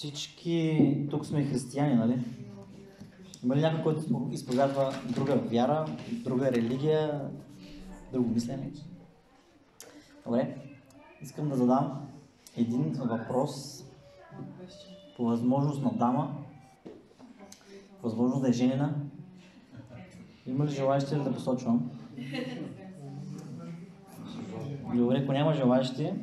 Всички тук сме християни, нали? Има ли някой, който изповядва друга вяра, друга религия, друго мислене? Добре, искам да задам един въпрос по възможност на дама, възможност да е женена. Има ли желаещи да посочвам? Добре, ако няма желаещи,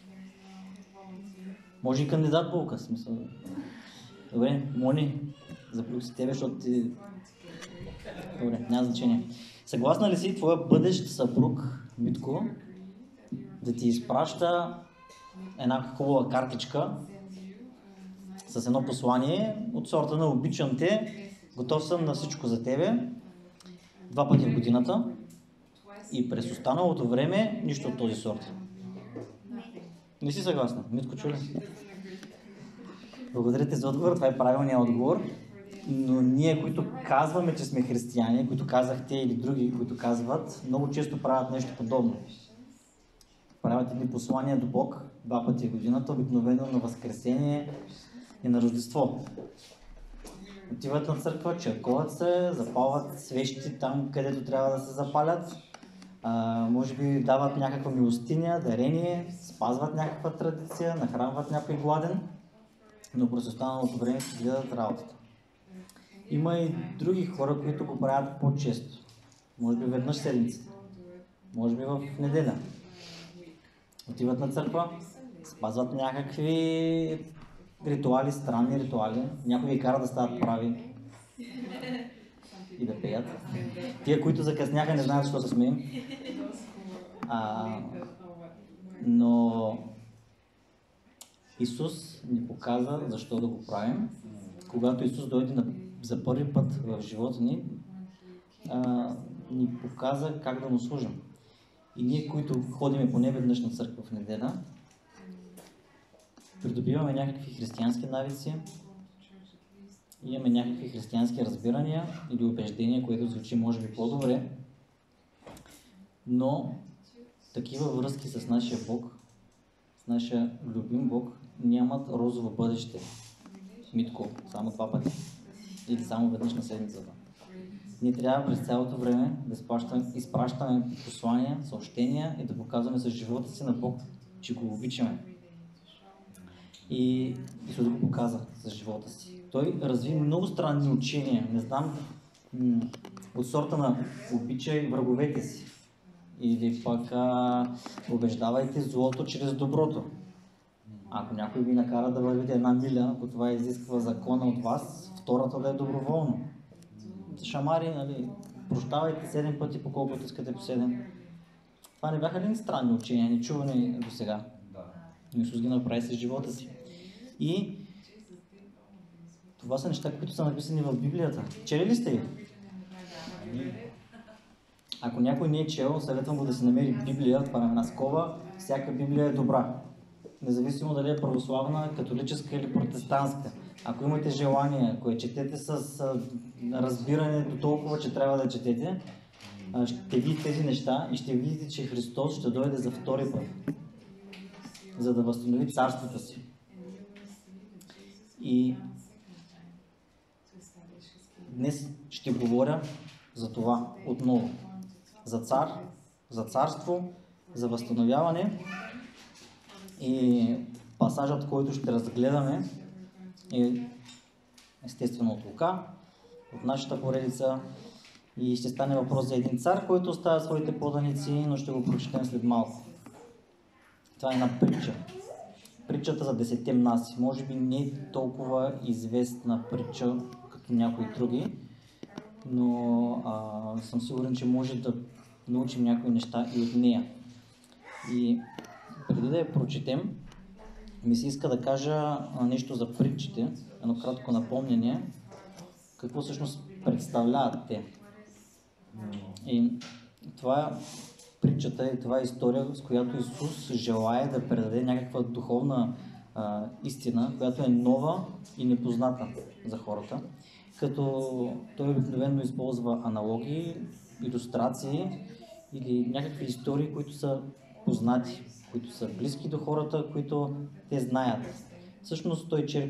може и кандидат по указ, смисъл. Добре, Мони, заплюх си тебе, защото ти... Добре, няма значение. Съгласна ли си твоя бъдещ съпруг, Митко, да ти изпраща една хубава картичка с едно послание от сорта на обичам те, готов съм на всичко за тебе, 2 пъти в годината и през останалото време нищо от този сорт? Не си съгласна? Митко, чули? Благодаря ти за отговор, това е правилният отговор. Но ние, които казваме, че сме християни, които казахте или други, които казват, много често правят нещо подобно. Правят едни послания до Бог 2 пъти в годината, обикновено на Възкресение и на Рождество. Отиват на църква, черкуват се, запалват свещи там, където трябва да се запалят. Може би дават някаква милостиня, дарение, спазват някаква традиция, нахранват някой гладен, но през останалото време си гледат работата. Има и други хора, които го правят по-често. Може би веднъж седмицата, може би в неделя. Отиват на църква, спазват някакви ритуали, странни ритуали. Някой ги кара да стават прави и да пеят. Тия, които закъсняха, не знаят защо се смеем. Но Исус ни показа защо да го правим. Когато Исус дойде за първи път в живота ни, ни показа как да му служим. И ние, които ходиме поне веднъж на църква в неделя, придобиваме някакви християнски навици, имаме някакви християнски разбирания или убеждения, което звучи може би по-добре, но такива връзки с нашия Бог, с нашия любим Бог, нямат розово бъдеще. Митко, само 2 пъти или само веднъж на седмицата. Ние трябва през цялото време да изпращаме послания, съобщения и да показваме с живота си на Бог, че го обичаме. И Исус го показа с живота си. Той разви много странни учения, не знам, от сорта на обичай враговете си. Или пък убеждавайте злото чрез доброто. Ако някой ви накара да вървите 1 миля, ако това изисква закона от вас, втората да е доброволно. Шамари, нали, прощавайте 7 пъти, по колкото искате по 7. Това не бяха ли странни учения, не чувани до сега? Но Исус ги направи с живота си. И това са неща, които са написани в Библията. Чели ли сте ги? Ако някой не е чел, съветвам го да си намери Библия, това е една скоба, всяка Библия е добра. Независимо дали е православна, католическа или протестантска. Ако имате желание, ако я четете с разбиране до толкова, че трябва да четете, ще видите тези неща и ще видите, че Христос ще дойде за втори път, за да възстанови царството си. И днес ще говоря за това отново. За цар, за царство, за възстановяване. И пасажът, който ще разгледаме, е естествено от Лука, от нашата поредица. И ще стане въпрос за един цар, който оставя своите поданици, но ще го прочетем след малко. Това е една притча. Притчата за 10 мнаси. Може би не е толкова известна притча, като някои други, но съм сигурен, че може да научим някои неща и от нея. И преди да я прочетем, ми се иска да кажа нещо за притчите, едно кратко напомнение, какво всъщност представляват те. И това е притчата и това е история, с която Исус желае да предаде някаква духовна истина, която е нова и непозната за хората, като той обикновено използва аналогии, илюстрации или някакви истории, които са познати, които са близки до хората, които те знаят. Всъщност той черпи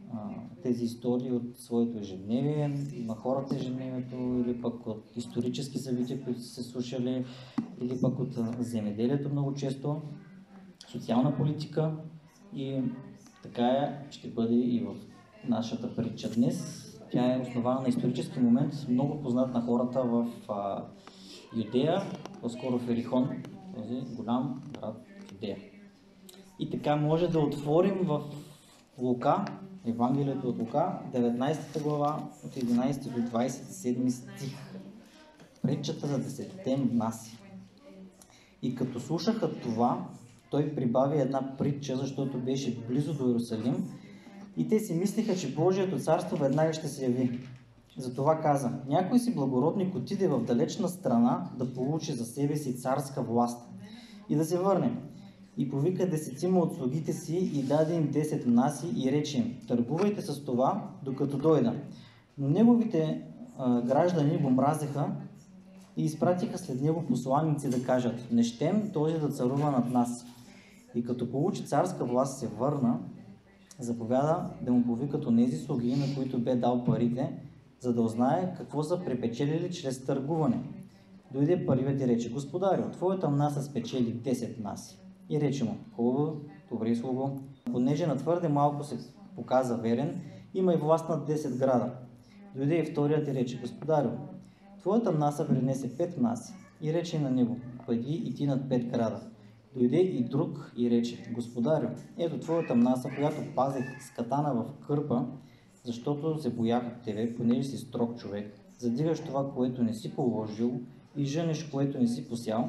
тези истории от своето ежедневие, на хората ежедневието, или пък от исторически събития, които са се слушали, или пък от земеделието много често, социална политика, и така ще бъде и в нашата притча днес. Тя е основана на исторически момент, много познат на хората в Юдея, по-скоро в Ерихон, този голям град в Юдея. И така може да отворим в Лука, Евангелието от Лука, 19 глава, от 11 до 27 стих. Притчата за 10-те наси. И като слушаха това, той прибави една притча, защото беше близо до Иерусалим, и те си мислиха, че Божието царство веднага ще се яви. Затова каза: някой си благородник отиде в далечна страна да получи за себе си царска власт и да се върне. И повика 10 от слугите си и даде им 10 наси и рече им: търгувайте с това, докато дойда. Но неговите граждани го мразеха и изпратиха след него посланици да кажат: не щем този да царува над нас. И като получи царска власт се върна, заповяда да му повикат онези слуги, на които бе дал парите, за да узнае какво са препечелили чрез търгуване. Дойде първият и рече: господарю, твоята наса спечели 10 наси. И рече му: хубаво, добре слуго, понеже на твърде малко се показа верен, има и власт над 10 града. Дойде и вторият и рече: господарю, твоята наса принесе 5 наси. И рече на него: пъди и ти над 5 града. Дойде и друг и рече: господарю, ето твоята наса, която пазех с катана в кърпа, защото се боях от тебе, понеже си строг човек. Задигаш това, което не си положил, и жънеш, което не си посял.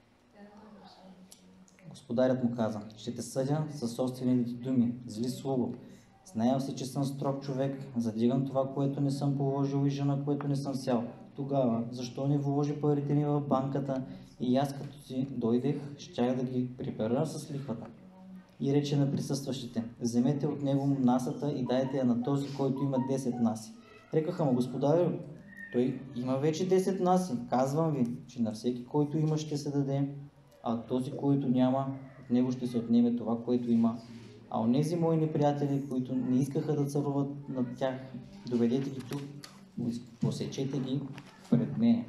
Господарят му каза: ще те съдя със собствените думи, зли слуго. Знаел си, че съм строг човек, задигам това, което не съм положил, и жена, което не съм сял. Тогава, защо не вложи парите ми в банката, и аз като си дойдех, щях да ги прибера с лихвата? И рече на присъстващите: вземете от него насата и дайте я на този, който има 10 наси. Рекаха му: господарю, той има вече 10 наси. Казвам ви, че на всеки, който има, ще се даде, а този, който няма, от него ще се отнеме това, което има. А онези мои неприятели, които не искаха да царуват над тях, доведете ги тук, посечете ги пред мене.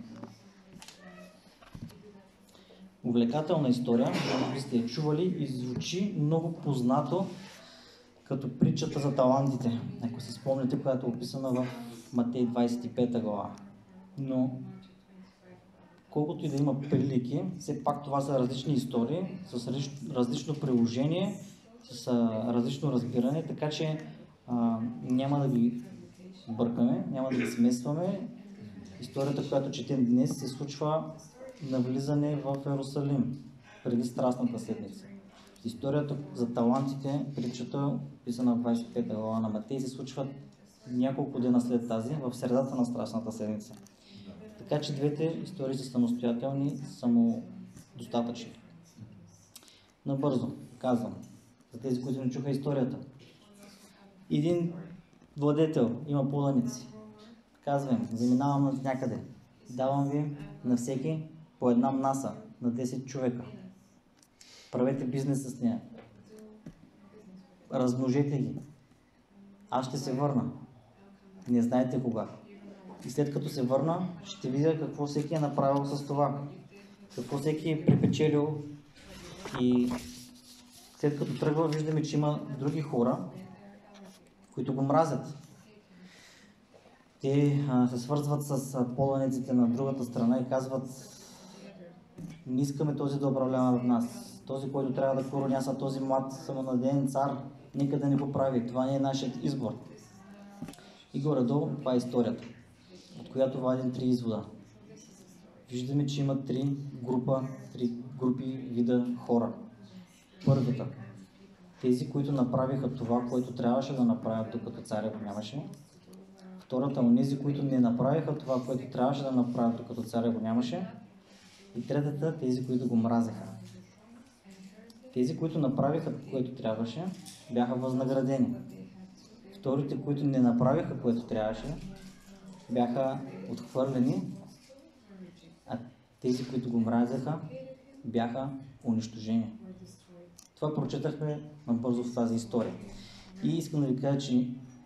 Увлекателна история, може би сте я чували, и звучи много познато като притчата за талантите, ако се спомняте, която е описана в Матей 25 глава. Но колкото и да има прилики, все пак това са различни истории, с различно приложение, с различно разбиране, така че няма да ги бъркаме, няма да ги смесваме. Историята, която четем днес, се случва на влизане в Иерусалим, преди Страстната седмица. Историята за талантите, притчата, писана в 25 глава на Матей, се случва няколко дена след тази, в средата на Страстната седмица. Така че двете истории са самостоятелни, самодостатъчни. Набързо казвам, за тези, които не чуха историята. Един владетел има поданици. Казвам: заминавам над някъде. Давам ви на всеки по една наса на 10 човека. Правете бизнес с нея. Размножете ги. Аз ще се върна. Не знаете кога. И след като се върна, ще видя какво всеки е направил с това. Какво всеки е припечелил. И след като тръгва, виждаме, че има други хора, които го мразят. Те се свързват с поданиците на другата страна и казват: не искаме този да управлява над нас. Този, който трябва да короняса този млад самонадеян цар, нека да не го прави. Това не е нашият избор. И горе-долу това е историята, от която вадим 3 извода. Виждаме, че има 3 групи вида хора. Първата: тези, които направиха това, което трябваше да направят, докато царя го нямаше. Втората: онези, които не направиха това, което трябваше да направят, докато царя го нямаше. И третата: тези, които го мразеха. Тези, които направиха, което трябваше, бяха възнаградени. Вторите, които не направиха, което трябваше, бяха отхвърлени, а тези, които го мразеха, бяха унищожени. Това прочетахме набързо в тази история. И искам да ви кажа, че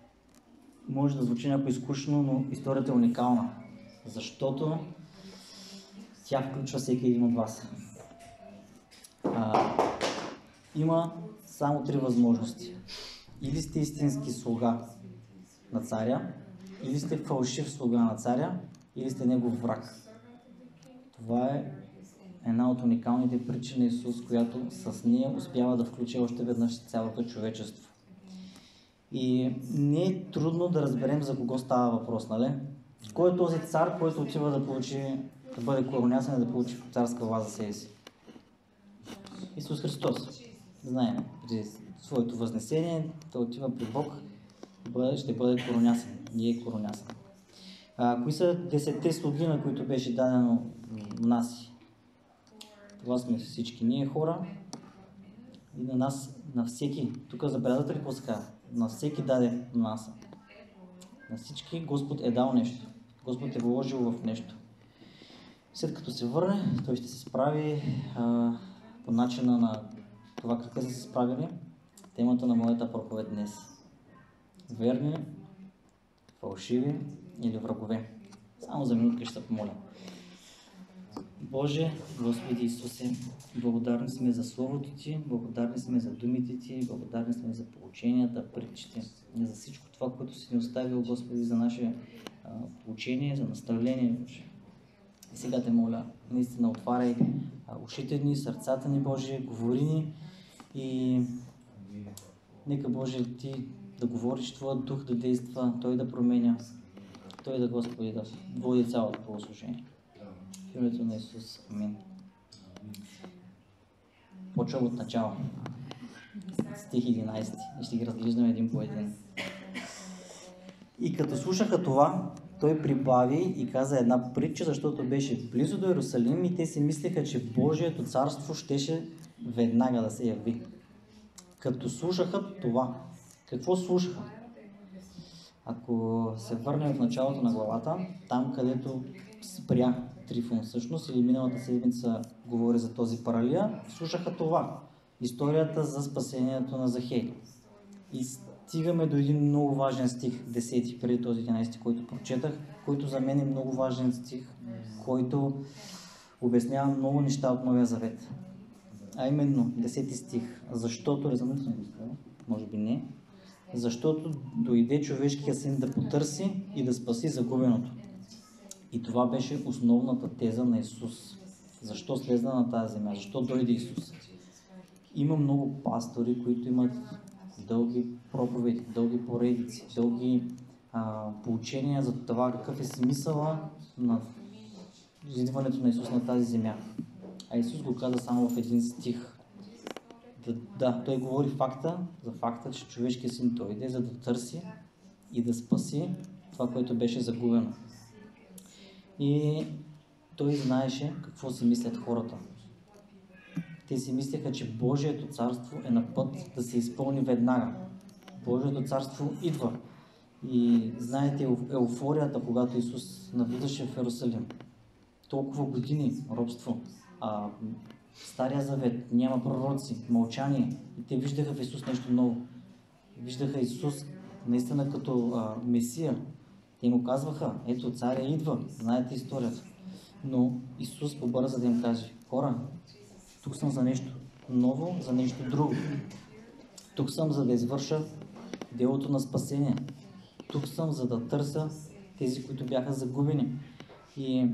може да звучи някой скучно, но историята е уникална, защото тя включва всеки един от вас. Има само 3 възможности. Или сте истински слуга на царя, или сте фалшив слуга на царя, или сте негов враг. Това е една от уникалните притчи на Исус, която с нея успява да включи още веднъж цялото човечество. И не е трудно да разберем за кого става въпрос, нали? Кой е този цар, който отива да бъде коронясан и да получи царска власт за себе си? Исус Христос. Знаем, при своето възнесение той отива при Бог, ще бъде коронясан. Не е коронясан. Кои са 10 слуги, на които беше дадено нас? Това сме всички ние хора и на нас, на всеки. Тук забелязвате ли какво се казва? На всеки даде нас. На всички Господ е дал нещо. Господ е вложил в нещо. След като се върне, той ще се справи по начина на това как са се справили. Темата на моята проповед днес. Верни, фалшиви или врагове. Само за минутка ще се помоля. Боже, Господи Исусе, благодарни сме за Словото Ти, благодарни сме за думите Ти, благодарни сме за поученията, притчите, за всичко това, което си ни оставил, Господи, за наше поучение, за наставление, Боже. И сега те моля, наистина отваряй ушите ни, сърцата ни, Боже, говори ни и нека, Боже, Ти да говориш, Твоят дух да действа, Той да променя, Той да, Господи, да води цялото богослужение. В името на Исус. Амин. Почвам от начало. Стих 11. И ще ги разглеждаме един по един. И като слушаха това, той прибави и каза една притча, защото беше близо до Иерусалим и те си мислеха, че Божието царство щеше веднага да се яви. Като слушаха това. Какво слушаха? Ако се върнем в началото на главата, там където спря Трифон всъщност, или миналата седмица говори за този паралия, слушаха това. Историята за спасението на Захей. И стигаме до един много важен стих, 10 преди този 11, който прочетах, който за мен е много важен стих, който обяснява много неща от Новия Завет. А именно, 10 стих. Защото, може би не, защото дойде човешкият син да потърси и да спаси загубеното. И това беше основната теза на Исус. Защо слезна на тази земя? Защо дойде Исус? Има много пастори, които имат дълги проповеди, дълги поредици, дълги поучения за това какъв е смисъла на идването на Исус на тази земя. А Исус го каза само в един стих. Да, той говори за факта, че човешкият син дойде, за да търси и да спаси това, което беше загубено. И той знаеше какво си мислят хората. Те си мислеха, че Божието царство е на път да се изпълни веднага. Божието царство идва. И знаете еуфорията, когато Исус навлизаше в Иерусалим. Толкова години робство, Стария Завет, няма пророци, мълчание. И те виждаха в Исус нещо ново. Виждаха Исус наистина като Месия. Те му казваха, ето царя идва, знаете историята. Но Исус побърза да им каже, хора, тук съм за нещо ново, за нещо друго. Тук съм за да извърша делото на спасение. Тук съм за да търся тези, които бяха загубени. И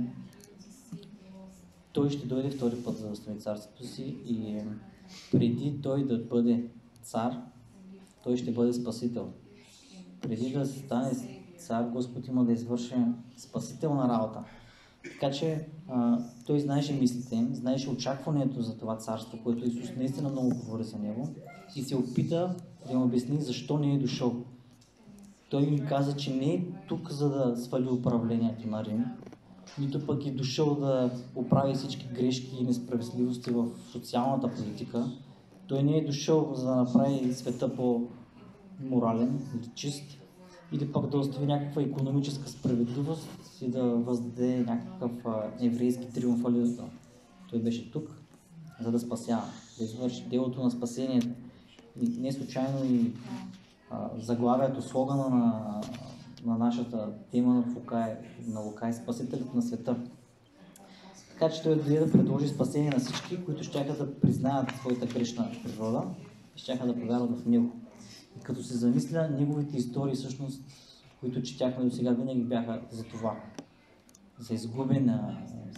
той ще дойде втори път за да възстанови царството си и преди той да бъде цар, той ще бъде спасител. Преди да стане цар, Господ има да извърши спасителна работа. Така че той знаеше мислите им, знаеше очакването за това царство, което Исус наистина много говори за него и се опита да им обясни защо не е дошъл. Той им каза, че не е тук за да свали управлението на Рим, нито пък е дошъл да оправи всички грешки и несправедливости в социалната политика. Той не е дошъл за да направи света по-морален или чист, или пък да остави някаква икономическа справедливост и да въздаде някакъв еврейски триумфализъм. Той беше тук, за да спасява, да извърши делото на спасението. И не случайно и заглавието, слогана на нашата тема на Лука е Спасителят на света. Така че той дойде да предложи спасение на всички, които щяха да признаят своята грешна природа и щяха да повярват в него. И като се замисля, неговите истории всъщност, които четяхме до сега, винаги бяха за това. За изгубена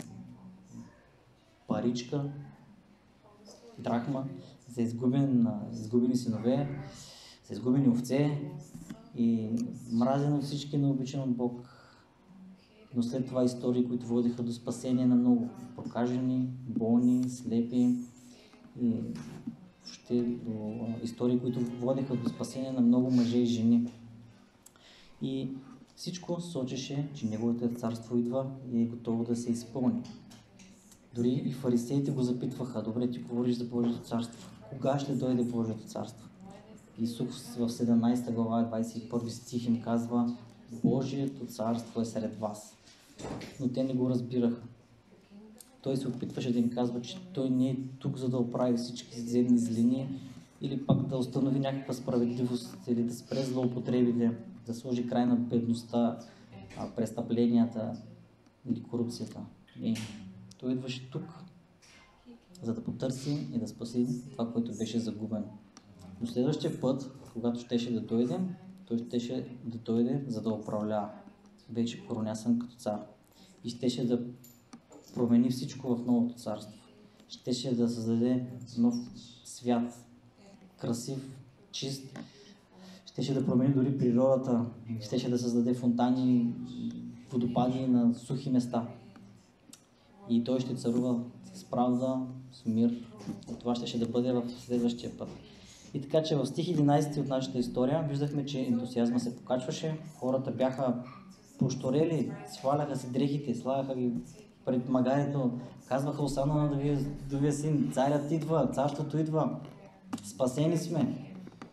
паричка, драхма, за изгубени синове, за изгубени овце и мразен от всички, но обичан от Бог. Но след това истории, които водиха до спасение на много прокажени, болни, слепи и въобще до истории, които водиха до спасение на много мъже и жени. И всичко сочеше, че Неговото царство идва и е готово да се изпълни. Дори и фарисеите го запитваха: добре, ти говориш за Божието царство. Кога ще дойде Божието царство? Исус в 17 глава, 21 стих им казва: Божието царство е сред вас. Но те не го разбираха. Той се опитваше да им казва, че той не е тук, за да оправи всички земни злини или пак да установи някаква справедливост или да спре злоупотребите, да сложи край на бедността, престъпленията или корупцията. И той идваше тук, за да потърси и да спаси това, което беше загубено. Но следващия път, когато щеше да дойде, той щеше да дойде, за да управлява. Вече коронясан като цар. И щеше да промени всичко в новото царство. Щеше да създаде нов свят, красив, чист. Щеше да промени дори природата. Щеше да създаде фонтани, водопади на сухи места. И той ще царува с правда, с мир. И това ще да бъде в следващия път. И така, че в стих 11 от нашата история виждахме, че ентусиазма се покачваше, хората бяха пощорели, сваляха си дрехите, слагаха ги пред магарето, казваха: Осана на Давидовия син, царят идва, царството идва, спасени сме.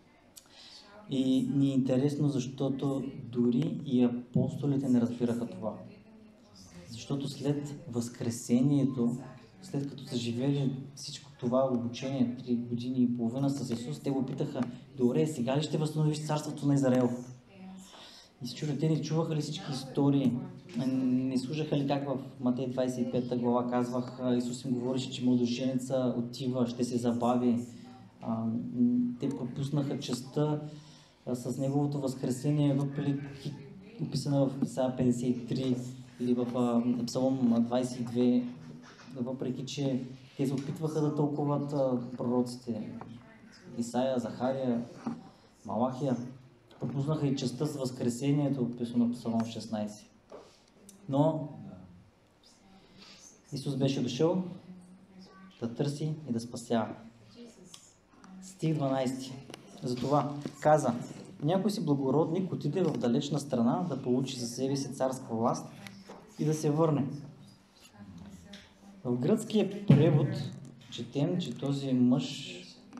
И ни е интересно, защото дори и апостолите не разбираха това. Защото след възкресението, след като са живели всичко това обучение, 3 години и половина с Исус, те го питаха: добре, сега ли ще възстановиш царството на Израел? И се чудят, те не чуваха ли всички истории? Не слушаха ли как в Матей 25 глава казвах, Исус им говореше, че младоженеца отива, ще се забави. Те пропуснаха частта с Неговото възкресение, въпреки описана в Исаия 53 или в Псалом 22, въпреки че те се опитваха да тълкуват пророците Исаия, Захария, Малахия, пропуснаха и частта с възкресението, описано в Псалом 16. Но Исус беше дошъл да търси и да спасява. Стих 12. Затова каза: някой си благородник отиде в далечна страна да получи за себе си царска власт и да се върне. В гръцкия превод четем, че този мъж,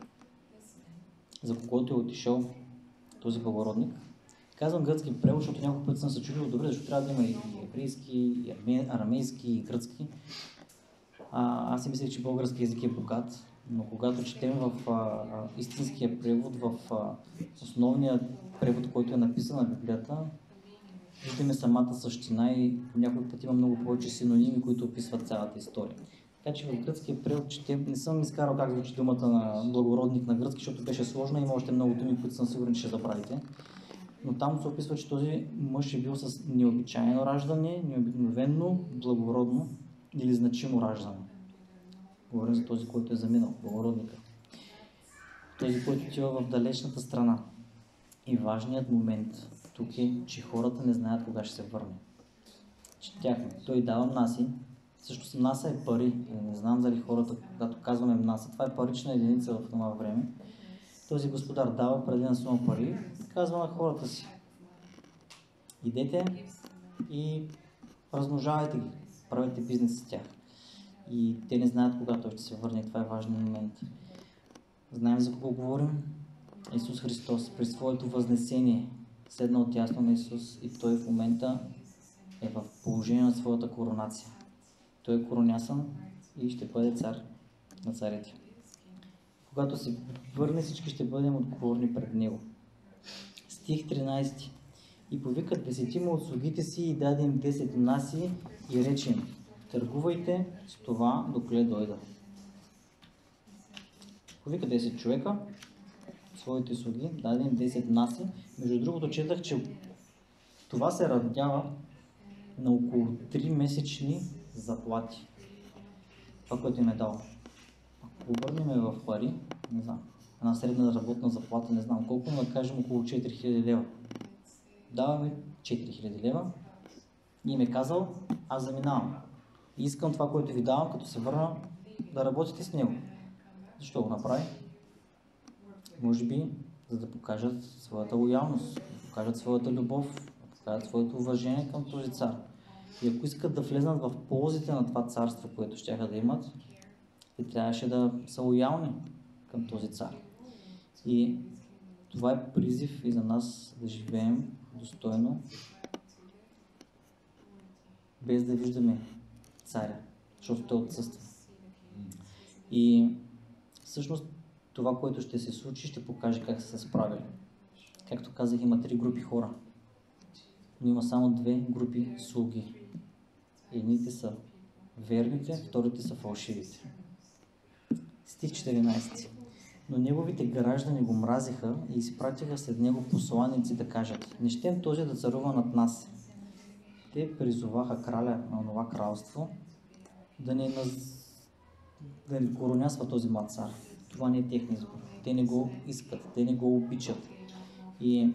за когото е отишъл този благородник, казвам гръцки превод, защото няколко пъти съм се чудил: добре, защото трябва да има и еврейски, и арамейски, и гръцки. Аз си мислех, че български език е богат, но когато четем в истинския превод, в основния превод, който е написан на Библията, виждаме самата същина и по някой път има много повече синоними, които описват цялата история. Така че в гръцкия превод четем, не съм изкарал как звучи думата на благородник на гръцки, защото беше сложна и има още много думи, които съм сигурен, че ще забравите. Но там се описва, че този мъж е бил с необичайно раждане, необикновено, благородно или значимо раждане. Говорим за този, който е заминал, благородника. Този, който отива в далечната страна. И важният момент тук е, че хората не знаят кога ще се върне. Четяхме: той дава мнаси. Също мнаса е пари. Не знам дали хората, когато казваме мнаса, това е парична единица в това време. Този господар дава определена сума пари и казва на хората си: идете и размножавайте ги, правете бизнес с тях. И те не знаят кога той ще се върне. Това е важен момент. Знаем за кого говорим? Исус Христос при своето възнесение седна отясно на Исус и той в момента е в положение на своята коронация. Той е коронясан и ще бъде цар на царите. Когато се върне, всички ще бъдем отговорни пред Него. Стих 13. И повика 10 от слугите си и даде им 10 наси и рече им: търгувайте с това, доколе дойда. Повика 10 човека, своите слуги, даде им 10 наси. Между другото, четах, че това се равнява на около 3 месечни заплати. Това, което им е дал. Ако обърнем в пари, не знам, една средна работна заплата, не знам колко, но да кажем около 4000 лева. Даваме 4000 лева и им е казал: аз заминавам. И искам това, което ви давам, като се върна, да работите с него. Защо го направи? Може би, за да покажат своята лоялност, да покажат своята любов, да покажат своето уважение към този цар. И ако искат да влезнат в ползите на това царство, което щяха да имат, те трябваше да са лоялни към този цар. И това е призив и за нас да живеем достойно, без да виждаме царя, защото той отсъства. И всъщност това, което ще се случи, ще покаже как са се справили. Както казах, има 3 групи хора, но има само 2 групи слуги. Едните са верните, вторите са фалшивите. Стих 14. Но неговите граждани го мразиха и изпратиха след него посланици да кажат: не щем този да царува над нас. Те призоваха краля на това кралство да не коронясва този млад цар. Това не е техния избор. Те не го искат, те не го обичат. И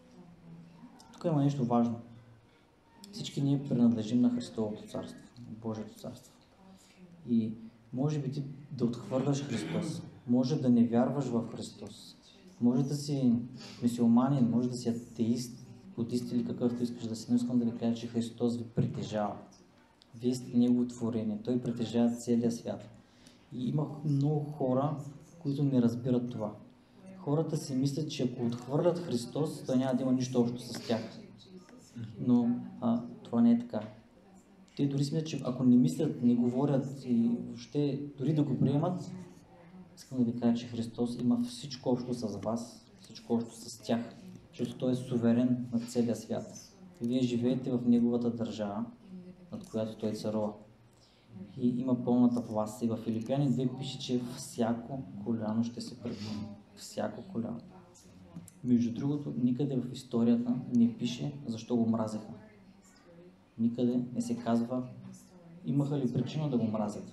тук има нещо важно. Всички ние принадлежим на Христовото царство, Божието царство. И може би ти да отхвърляш Христос, може да не вярваш в Христос, може да си мюсюлманин, може да си атеист, будист или какъвто искаш да си, но искам да ви кажа, че Христос ви притежава. Вие сте Негово творение, Той притежава целия свят. И има много хора, които не разбират това. Хората си мислят, че ако отхвърлят Христос, Той няма да има нищо общо с тях. Но това не е така. Те дори смятат, че ако не мислят, не говорят и въобще дори да го приемат, искам да ви кажа, че Христос има всичко общо с вас, всичко общо с тях, защото Той е суверен над целия свят. И вие живеете в Неговата държава, над която Той царува. И има пълната власт. И в Филипяни 2 пише, че всяко коляно ще се преклони. Всяко коляно. Между другото, никъде в историята не пише защо го мразеха. Никъде не се казва имаха ли причина да го мразят.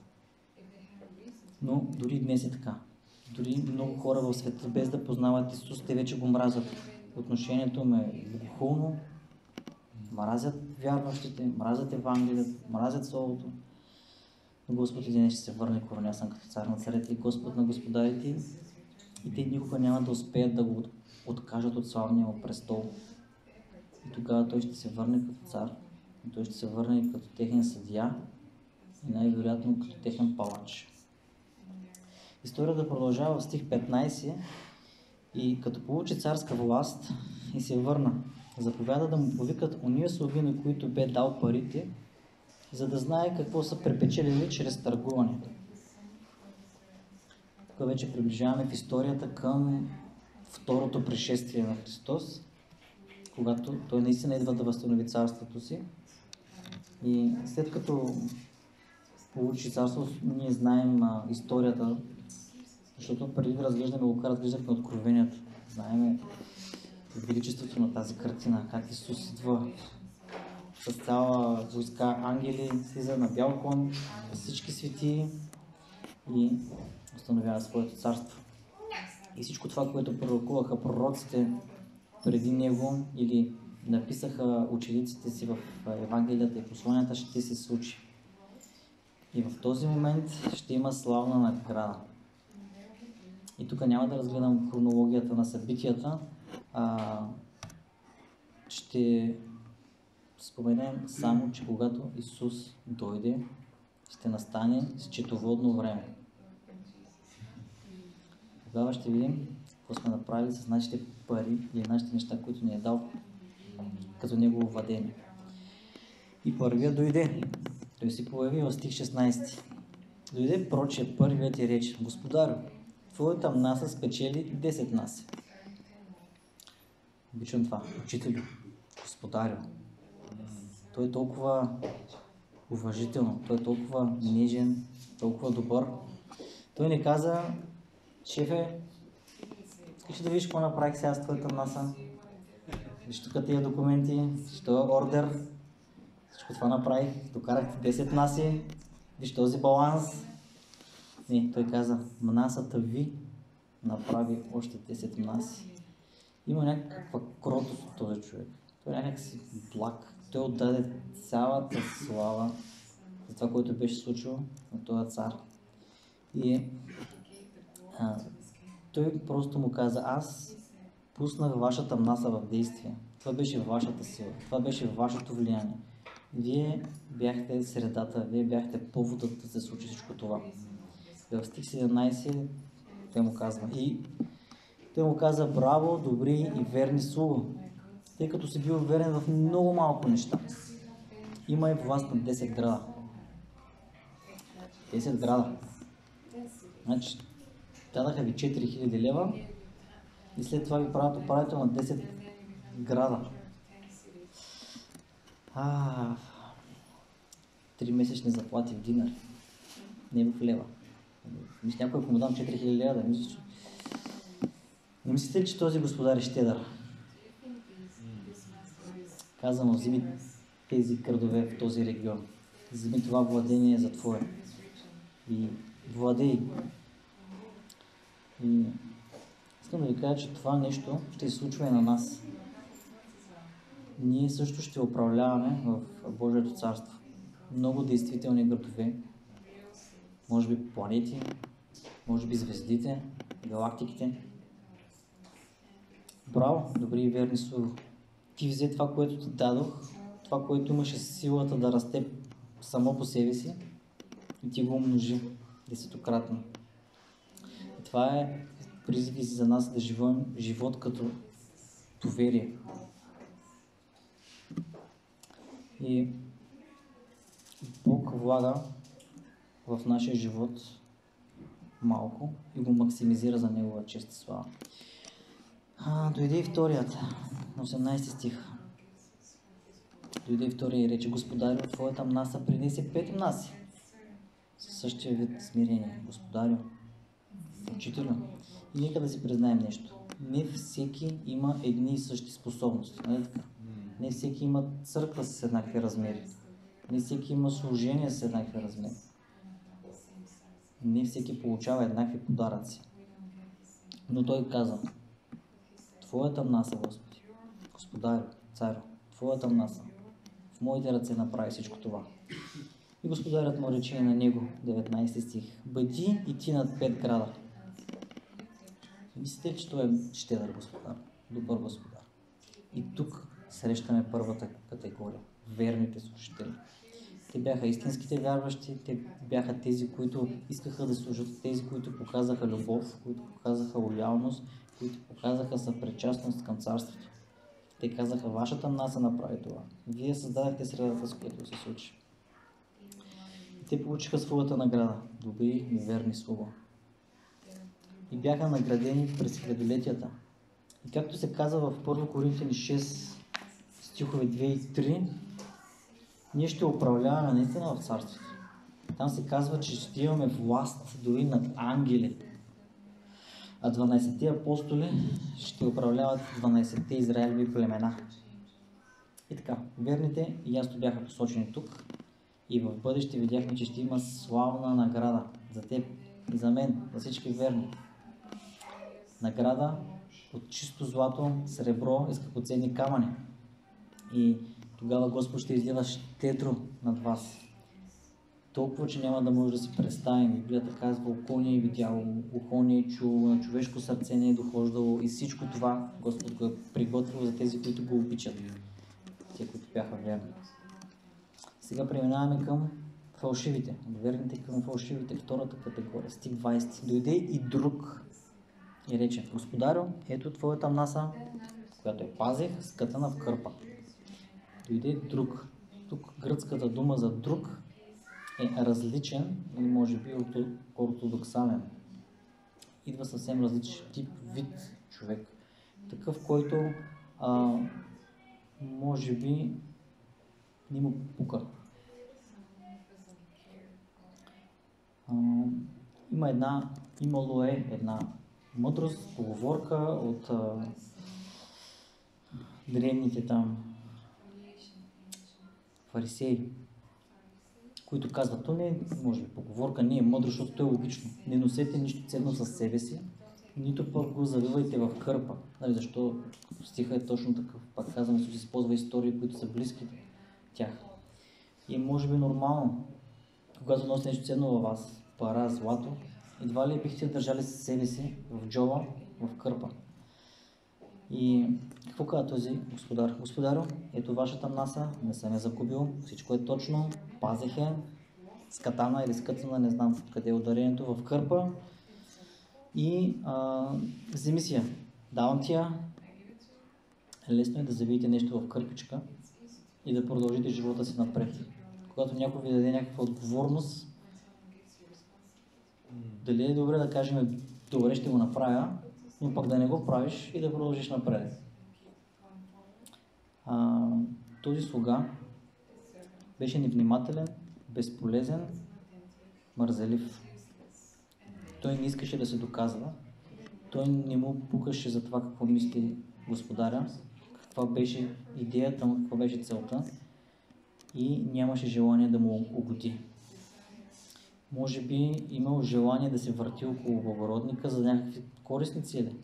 Но дори днес е така. Дори много хора в света, без да познават Исус, те вече го мразят. Отношението им е богохулно, мразят вярващите, мразят Евангелието, мразят Словото. Но Господ един ще се върне коронясан като цар на царете и Господ на господарите, и те никога няма да успеят да го откажат от славния му престол. И тогава той ще се върне като цар, и той ще се върне като техен съдия и най-вероятно като техен палач. Историята продължава в стих 15 и като получи царска власт и се върна, заповяда да му повикат ония слуги, на които бе дал парите, за да знае какво са препечелили чрез търгуване. Тук вече приближаваме в историята към второто пришествие на Христос, когато Той наистина идва да възстанови царството си. И след като получи царство, ние знаем историята, защото преди да разглеждаме Лука, разглеждахме Откровението. Знаем величеството на тази картина, как Исус идва с цяла войска ангели, слиза на бял кон, с всички светии и установява своето царство. И всичко това, което пророкуваха пророците преди него или написаха учениците си в Евангелията и посланията, ще се случи. И в този момент ще има славна награда. И тук няма да разгледам хронологията на събитията, ще споменем само, че когато Исус дойде, ще настане счетоводно време. Тогава ще видим какво сме направили с нашите пари или нашите неща, които ни е дал като Негово владение. И първият дойде. Той се появи в стих 16. Дойде прочие първият и рече: Господарю, твоята наса спечели 10 наси. Обичам това. Учителю, Господарю. Той е толкова уважително, той е толкова нежен, толкова добър. Той не каза, шефе, искаш да видиш какво направих сега с твоята наса? Виж тук тия документи, виж този ордер, всичко това направих, докарах 10 наси, виж този баланс. Не, той каза, насата ви направи още 10 наси. Има някаква кротост от този човек. Той е някак си благ. Той отдаде цялата слава за това, което беше случило на този цар. И той просто му каза, аз пуснах вашата наса в действие. Това беше вашата сила, това беше вашето влияние. Вие бяхте средата, вие бяхте поводът да се случи всичко това. И в стих 17 той му каза, браво, добри и верни слуго, тъй като си бил верен в много малко неща. Има и власт на 10 града. 10 града. Значи, дадаха ви 4000 лева и след това ви правят управител на 10 града. 3 месечни заплати в динар, не в лева. Мисля, някой, ако му дам 4000 лева, да мисля, че... Не мислите ли, че този господар е щедър? Каза му, вземи тези градове в този регион. Вземи това владение за твое. И владей. И искам да ви кажа, че това нещо ще се случва и на нас. Ние също ще управляваме в Божието царство. Много действителни градове, може би планети, може би звездите, галактиките. Браво, добри и верни слуго. Ти взе това, което ти дадох, това, което имаше силата да расте само по себе си и ти го умножи десетократно. И това е призив за нас да живеем живот като доверие. И Бог влага в нашия живот малко и го максимизира за Негова чест и слава. Дойде и вторият, на 18 стих. Дойде и втория и рече, Господарю, твоята наса принесе 5 наси. Със същия вид смирение. Господарю, Учителю. И нека да си признаем нещо. Не всеки има едни и същи способности. Нали така? Не всеки има църква с еднакви размери. Не всеки има служение с еднакви размери. Не всеки получава еднакви подаръци. Но той каза, Твоята наса, Господи, Господарю, Царю, Твоята наса, в моите ръце направи всичко това. И Господарят му рече на него, 19 стих, бъди и ти над 5 града. Мислите, че той е щедър Господар, добър Господар. И тук срещаме първата категория, верните служители. Те бяха истинските вярващи, те бяха тези, които искаха да служат, тези, които показаха любов, които показаха лоялност, които показаха съпричастност към царството. Те казаха, вашата наса направи това. Вие създадахте средата, с която се случи. И те получиха своята награда, добри и верни слуго. И бяха наградени през хилядолетията. И както се казва в 1 Коринтияни 6, стихове 2 и 3, ние ще управляваме наистина в царството. Там се казва, че ще имаме власт дори над ангели. А 12-те апостоли ще управляват 12-те Израилеви племена. И така, верните ясно бяха посочени тук и в бъдеще видяхме, че ще има славна награда за теб и за мен, за всички верни. Награда от чисто злато, сребро и скъпоценни камъни. И тогава Господ ще излива щедро над вас. Толкова, че няма да може да си представим. Библията казва, око не е видяло, ухо не е чуло, на човешко сърце не е дохождало и всичко това Господ го е приготвил за тези, които го обичат. Те, които бяха верни. Сега преминаваме към фалшивите. От верните към фалшивите, втората категория. Стих 20. Дойде и друг и рече, Господарю, ето твоята наса, която пазех, скътана в кърпа. Дойде друг. Тук гръцката дума за друг е различен или може би ортодоксален. Идва съвсем различен тип, вид човек. Такъв, който може би не му пука. Имало е една мъдрост, поговорка от древните там фарисеи, които казват, то не е, може би, поговорка, не е мъдро, защото то е логично. Не носете нищо ценно със себе си, нито пък го заливайте в кърпа. Нали, защо стиха е точно такъв? Пак казвам, Исус използва истории, които са близки тях. И може би нормално, когато носи нещо ценно във вас, пара, злато, едва ли бихте държали със себе си в джоба, в кърпа. И какво казва този господар? Господарю, ето вашата наса, не съм я загубил, всичко е точно, пазех я, скатана или скъцана, не знам къде е ударението, в кърпа и вземи си я, давам ти я. Лесно е да завиете нещо в кърпичка и да продължите живота си напред. Когато някой ви даде някаква отговорност, дали е добре да кажем, добре ще го направя, но пък да не го правиш и да продължиш напред. Този слуга беше невнимателен, безполезен, мързелив. Той не искаше да се доказва. Той не му пукаше за това какво мисли господаря, каква беше идеята му, каква беше целта и нямаше желание да му угоди. Може би имал желание да се върти около благородника за някакви корисни цели.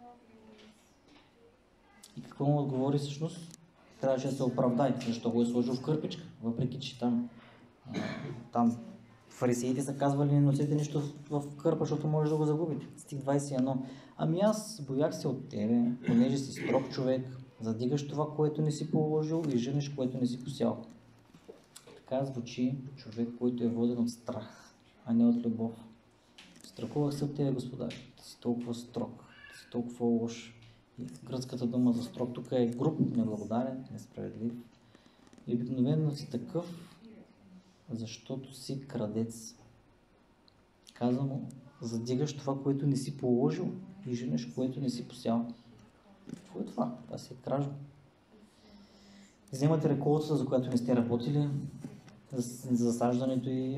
И какво му отговори всъщност? Трябваше да се оправдай, защо го е сложил в кърпичка, въпреки че там фарисеите са казвали, не носете нищо в кърпа, защото може да го загубите. Стих 21. Ами аз боях се от тебе, понеже си строг човек, задигаш това, което не си положил и жениш, което не си посял. Така звучи човек, който е воден от страх, а не от любов. Страхувах се от тебе, Господар. Ти си толкова строг, ти си толкова лош. И гръцката дума за строг тук е груб, неблагодарен, несправедлив. И обикновено си такъв, защото си крадец. Казва му, задигаш това, което не си положил и женеш, което не си посял. Какво е това? Това си е кражба. Вземате реколтата, за която не сте работили, за засаждането и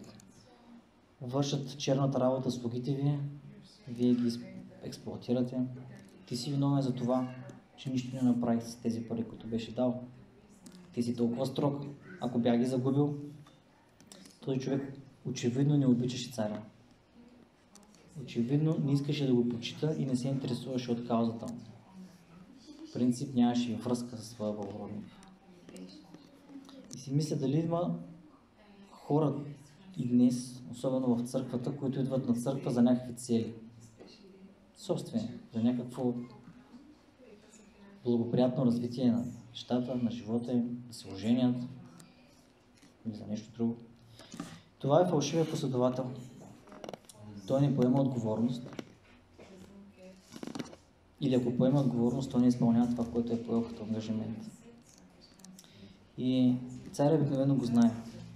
вършат черната работа слугите ви, вие ги експлоатирате. Ти си виновен за това, че нищо не направих с тези пари, които беше дал. Ти си толкова строг. Ако бях ги загубил, този човек очевидно не обичаше царя. Очевидно не искаше да го почита и не се интересуваше от каузата му. В принцип нямаше връзка със своя благородник. И си мисля дали има хора и днес, особено в църквата, които идват на църква за някакви цели. Собствени, за някакво благоприятно развитие на нещата, на живота им, да се оженят или за нещо друго. Това е фалшивия последовател. Той не поема отговорност. Или ако поема отговорност, той не изпълнява това, което е поел като ангажимент. И царят обикновено го знае.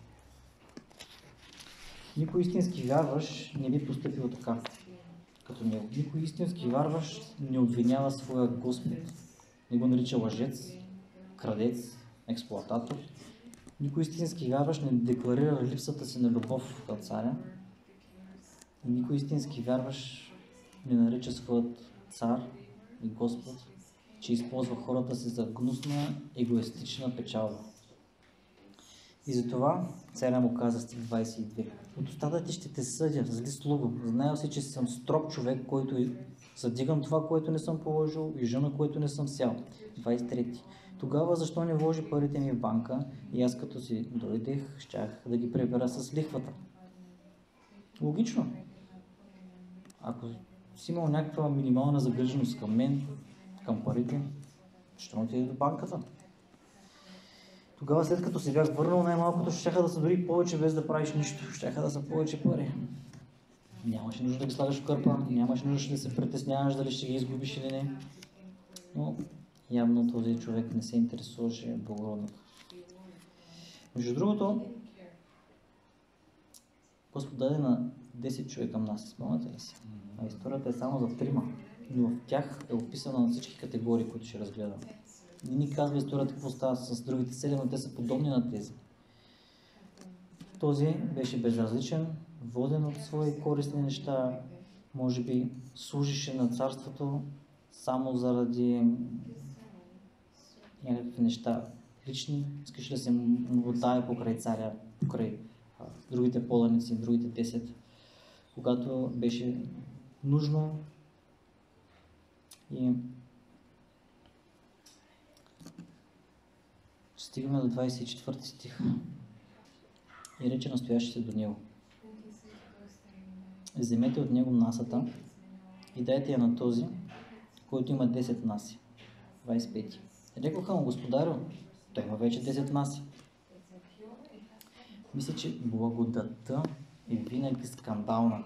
Никой истински вярващ не би постъпил така, като него. Никой истински вярващ не обвинява своя Господ. Не го нарича лъжец, крадец, експлоататор. Никой истински вярващ не декларира липсата си на любов към царя. И никой истински вярващ не нарича своят цар и Господ, че използва хората си за гнусна, егоистична печалба. И затова царя му каза, стих 22. От устата ти ще те съдя, зли слуго. Знаел си, че съм строг човек, който задигам това, което не съм положил и жена, което не съм сял. 23. Тогава защо не вложи парите ми в банка и аз като си дойдех, щях да ги прибера с лихвата? Логично. Ако си имал някаква минимална загриженост към мен, към парите, ще му отиде до банката. Тогава, след като се бях върнал, най-малкото щяха да са дори повече, без да правиш нищо. Щяха да са повече пари. Нямаше нужда да ги слагаш в кърпа, нямаше нужда да се притесняваш дали ще ги изгубиш или не. Но явно този човек не се интересуваше благородник. Между другото, Господ даде на 10 човека към нас, спомняте ли си? А историята е само за 3, но в тях е описана на всички категории, които ще разгледаме. Не ни казва историята какво става с другите 7, но те са подобни на тези. Този беше безразличен, воден от свои користни неща, може би служише на царството само заради някакви неща лични, искаше да се мотае покрай царя, покрай другите поданици, другите 10, когато беше нужно. И стигаме до 24 стих. И рече настоящите до него: вземете от него насата и дайте я на този, който има 10 наси. 25. Рекоха му: господарю, той има вече 10 наси. Мисля, че благодатта е винаги скандална.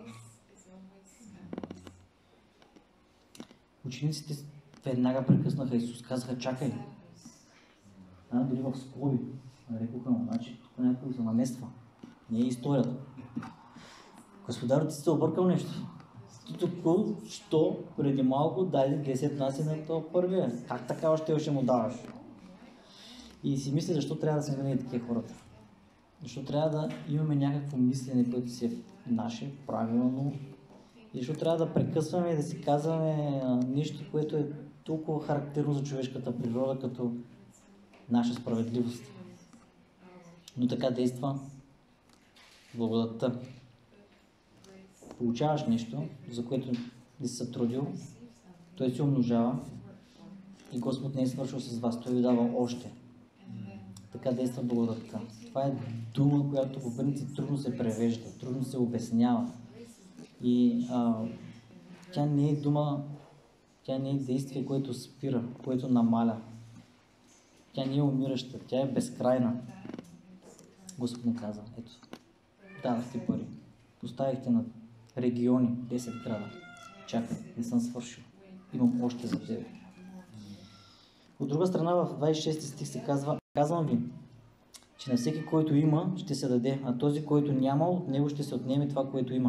Учениците веднага прекъснаха Исус, казаха: чакай. Дори в скоби. Рекоха му: значи тук някой се намества. Не е историята. Господар, ти си се объркал нещо. Ти тук, що преди малко даде 10 наси на това първия. Как така още ще му даваш? И си мисля, защо трябва да сме винаги такива хората. Защо трябва да имаме някакво мислене, което си е наше, правилно. И защо трябва да прекъсваме и да си казваме нещо, което е толкова характерно за човешката природа, като наша справедливост. Но така действа благодатта. Получаваш нещо, за което не си се трудил, той се умножава и Господ не е свършил с вас, той ви дава още. Така действа благодатта. Това е дума, която по принцип трудно се превежда, трудно се обяснява. И тя не е дума, тя не е действие, което спира, което намаля. Тя не е умираща, тя е безкрайна. Господ ни каза: ето, дадахте пари, поставихте на региони, 10 града. Чакай, не съм свършил. Имам още за тебе. От друга страна, в 26 стих се казва: казвам ви, че на всеки, който има, ще се даде, а този, който няма, от него ще се отнеме това, което има.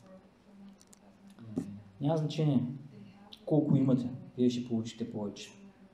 Няма значение колко имате, вие ще получите повече.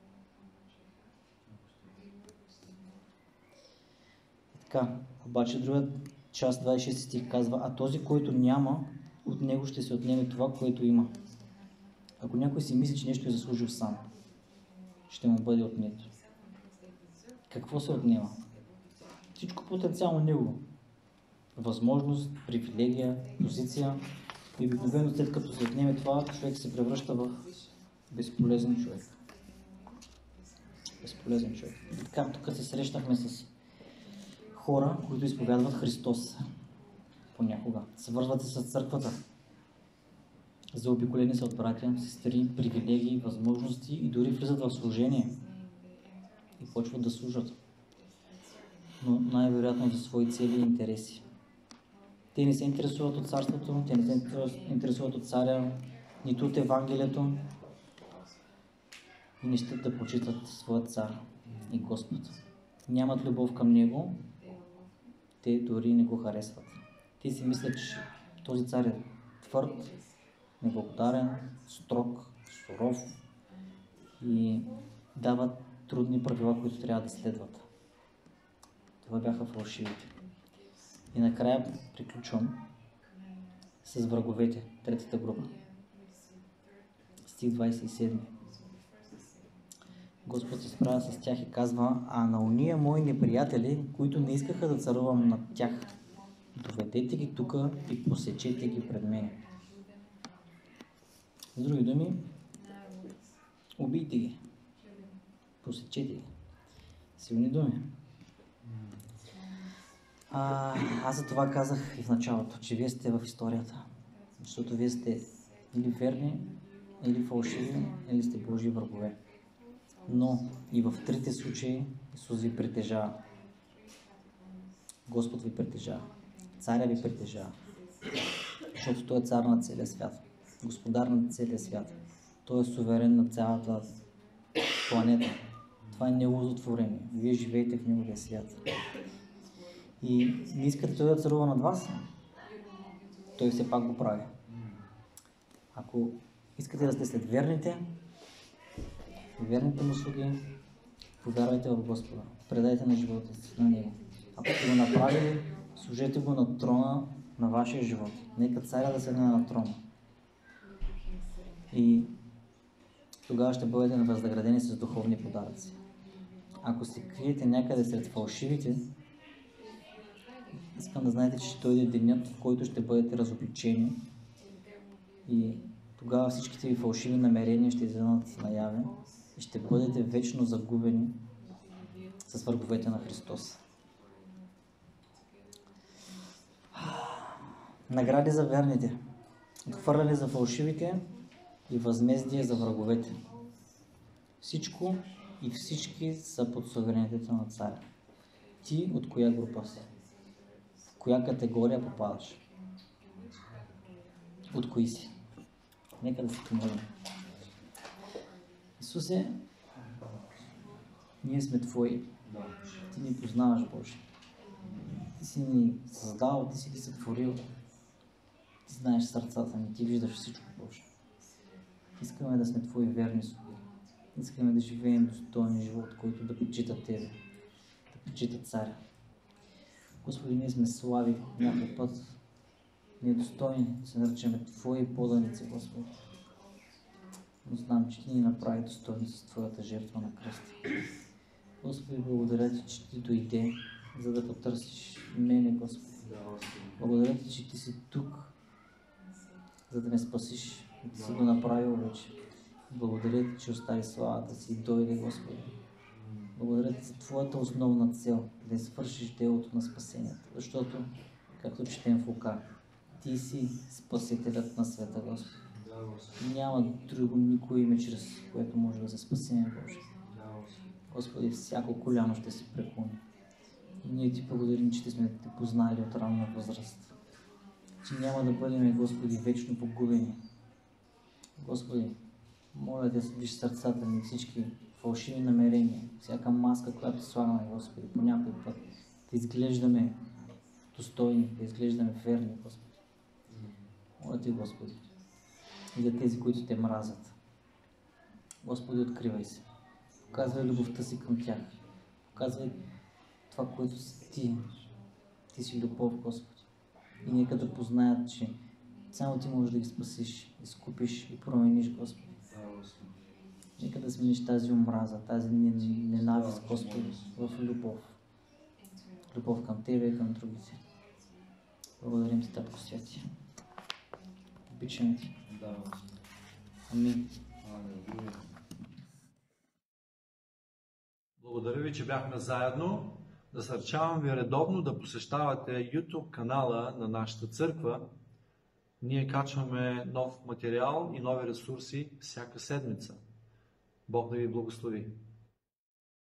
Така, обаче друга част, 26 стих казва: а този, който няма, от него ще се отнеме това, което има. Ако някой си мисли, че нещо е заслужил сам, ще му бъде отнето. Какво се отнема? Всичко потенциално негово. Възможност, привилегия, позиция. И обикновено след като се отнеме това, човек се превръща в безполезен човек. Безполезен човек. И така, тук се срещнахме с хора, които изповядват Христос. Понякога. Свързват се с църквата. Заобиколени са от братя, сестри, привилегии, възможности и дори влизат в служение. И почват да служат. Но най-вероятно за свои цели и интереси. Те не се интересуват от царството, те не се интересуват от царя, нито от Евангелието. И не щат да почитат своя цар и Господ. Нямат любов към него, те дори не го харесват. Те си мислят, че този цар е твърд, неблагодарен, строг, суров и дават трудни правила, които трябва да следват. Това бяха фалшивите. И накрая приключвам с враговете, третата група. Стих 27. Господ се справя с тях и казва: а на уния мои неприятели, които не искаха да царувам над тях, доведете ги тука и посечете ги пред мен. С други думи, убийте ги, посечете ги. Силни думи. Аз за това казах и в началото, че вие сте в историята. Защото вие сте или верни, или фалшиви, или сте Божии врагове. Но и в трите случаи Исус ви притежава. Господ ви притежава. Царя ви притежава. Защото Той е цар на целия свят. Господар на целия свят. Той е суверен на цялата планета. Това е Неговото творение. Вие живеете в Неговия свят. И не искате Той да царува над вас, Той все пак го прави. Ако искате да сте след верните му слуги, Повярвайте в Господа, предайте на живота си на Него. Ако сте го направили, служете го на трона на вашия живот. Нека царя да седне на трона. И тогава ще бъдете възнаградени с духовни подаръци. Ако се криете някъде сред фалшивите, искам да знаете, че ще дойде денят, в който ще бъдете разобличени и тогава всичките ви фалшиви намерения ще излязат наяве и ще бъдете вечно загубени с враговете на Христос. Награди за верните, отхвърляне за фалшивите и възмездие за враговете. Всичко и всички са под суверенитета на царя. Ти от коя група си? В коя категория попадаш? От кои си? Нека да се помолим. Исусе, ние сме Твои. Ти ни познаваш, Боже. Ти си ни създал, Ти си ги сътворил. Ти знаеш сърцата ни, Ти виждаш всичко, Боже. Искаме да сме Твои верни слуги. Искаме да живеем достойен живот, който да почита Тебе, да почита Царя. Господи, ние сме слаби някой път, недостойни да се наричаме Твои поданици, Господи. Но знам, че Ти ни направи достойни с Твоята жертва на кръста. Господи, благодаря Ти, че Ти дойде, за да потърсиш мене, Господи. Благодаря Ти, че Ти си тук, за да ме спасиш и Ти си го направил вече. Благодаря Ти, че остави славата си и дойде, Господи. Благодаря Ти за Твоята основна цел, да свършиш делото на спасението. Защото, както четем в Лука, Ти си Спасителят на света, Господи. Няма друго никое име, чрез което може да се спасеме, Боже. Господи, всяко коляно ще се преклони. И ние Ти благодарим, че Ти сме Те познали от ранна възраст. Че няма да бъдем, Господи, вечно погубени. Господи, моля Те, виж сърцата ни, всички фалшиви намерения, всяка маска, която слагаме, Господи, по някой път, да изглеждаме достойни, да изглеждаме верни, Господи. Моля Те, Господи, и за тези, които Те мразят. Господи, откривай се. Показвай любовта си към тях. Показвай това, което си Ти. Ти си любов, Господи. И нека да познаят, че само Ти можеш да ги спасиш, изкупиш и промениш, Господи. Нека да смениш тази омраза, тази ненавист, Господи, в любов. Любов към Тебе и към другите. Благодарим Ти, Татко Святи. Обичаме Ти. Амин. Благодаря Ви, че бяхме заедно. Насърчавам Ви редовно да посещавате YouTube канала на нашата църква. Ние качваме нов материал и нови ресурси всяка седмица. Бог да Ви благослови!